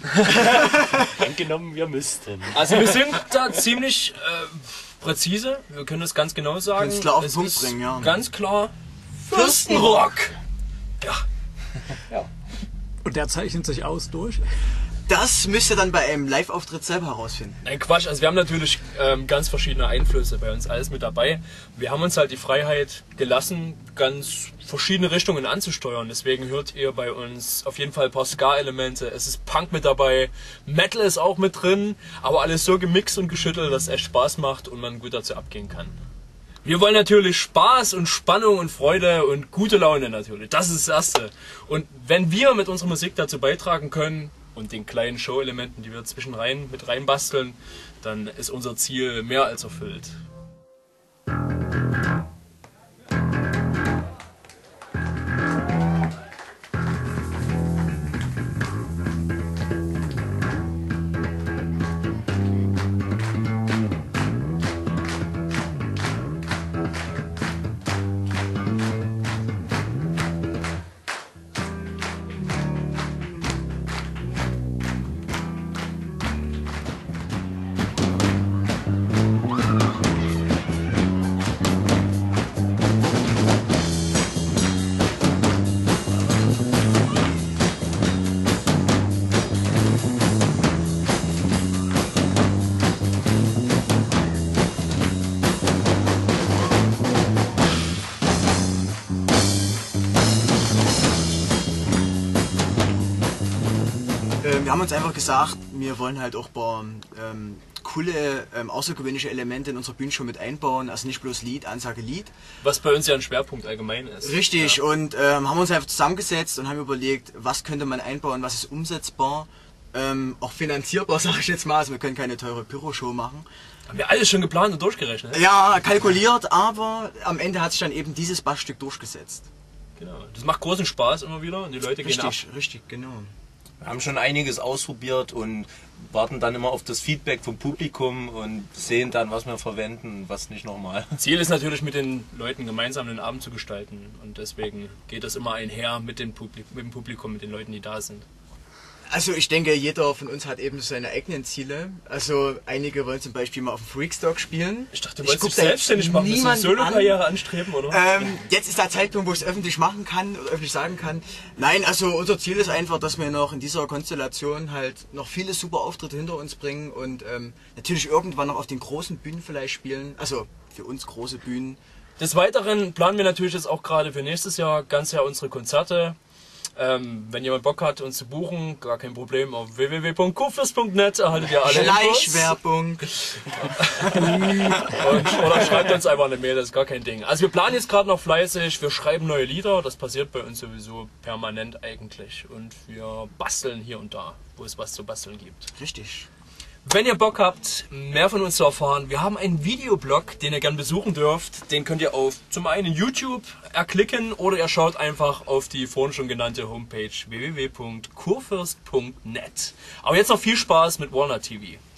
Angenommen, wir müssten. Also wir sind da ziemlich präzise, wir können das ganz genau sagen. Ganz klar auf den Punkt bringen, ja. Ganz klar Fürstenrock! Ja. Ja. Und der zeichnet sich aus durch? Das müsst ihr dann bei einem Live-Auftritt selber herausfinden. Nein, Quatsch, also wir haben natürlich ganz verschiedene Einflüsse bei uns, alles mit dabei. Wir haben uns halt die Freiheit gelassen, ganz verschiedene Richtungen anzusteuern. Deswegen hört ihr bei uns auf jeden Fall ein paar Ska-Elemente. Es ist Punk mit dabei, Metal ist auch mit drin, aber alles so gemixt und geschüttelt, dass es echt Spaß macht und man gut dazu abgehen kann. Wir wollen natürlich Spaß und Spannung und Freude und gute Laune natürlich. Das ist das Erste. Und wenn wir mit unserer Musik dazu beitragen können, und den kleinen Show-Elementen, die wir zwischenrein mit reinbasteln, dann ist unser Ziel mehr als erfüllt. Wir haben uns einfach gesagt, wir wollen halt auch ein paar coole, außergewöhnliche Elemente in unserer Bühnenshow mit einbauen. Also nicht bloß Lied, Ansage, Lied. Was bei uns ja ein Schwerpunkt allgemein ist. Richtig, ja. Und haben uns einfach zusammengesetzt und haben überlegt, was könnte man einbauen, was ist umsetzbar, auch finanzierbar, sage ich jetzt mal. Also wir können keine teure Pyro-Show machen. Haben wir alles schon geplant und durchgerechnet? Ja, kalkuliert, aber am Ende hat sich dann eben dieses Bassstück durchgesetzt. Genau. Das macht großen Spaß immer wieder und die Leute gehen ab. Richtig, genau. Wir haben schon einiges ausprobiert und warten dann immer auf das Feedback vom Publikum und sehen dann, was wir verwenden und was nicht nochmal. Ziel ist natürlich, mit den Leuten gemeinsam den Abend zu gestalten und deswegen geht das immer einher mit dem Publikum, mit den Leuten, die da sind. Also ich denke, jeder von uns hat eben seine eigenen Ziele. Also einige wollen zum Beispiel mal auf dem Freakstock spielen. Ich dachte, du wolltest dich selbstständig machen, willst du eine Solo-Karriere anstreben, oder? Jetzt ist der Zeitpunkt, wo ich es öffentlich machen kann, oder öffentlich sagen kann. Nein, also unser Ziel ist einfach, dass wir noch in dieser Konstellation halt noch viele super Auftritte hinter uns bringen und natürlich irgendwann noch auf den großen Bühnen vielleicht spielen. Also für uns große Bühnen. Des Weiteren planen wir natürlich jetzt auch gerade für nächstes Jahr ganz ja unsere Konzerte. Wenn jemand Bock hat, uns zu buchen, gar kein Problem. Auf www.kurfürst.net erhaltet ihr alle Schleichwerbung. Oder schreibt uns einfach eine Mail, das ist gar kein Ding. Also wir planen jetzt gerade noch fleißig, wir schreiben neue Lieder, das passiert bei uns sowieso permanent eigentlich. Und wir basteln hier und da, wo es was zu basteln gibt. Richtig. Wenn ihr Bock habt, mehr von uns zu erfahren, wir haben einen Videoblog, den ihr gerne besuchen dürft. Den könnt ihr auf zum einen YouTube erklicken oder ihr schaut einfach auf die vorhin schon genannte Homepage www.kurfürst.net. Aber jetzt noch viel Spaß mit Walnut TV.